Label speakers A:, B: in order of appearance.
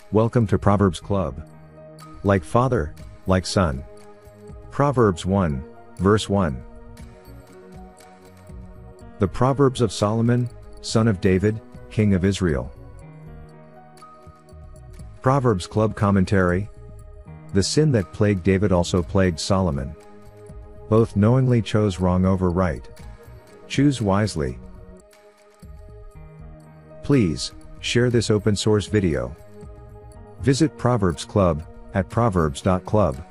A: Welcome to Proverbs Club. Like father, like son. Proverbs 1, verse 1. The Proverbs of Solomon, son of David, king of Israel. Proverbs Club Commentary. The sin that plagued David also plagued Solomon. Both knowingly chose wrong over right. Choose wisely. Please, share this open source video. Visit Proverbs Club at proverbs.club.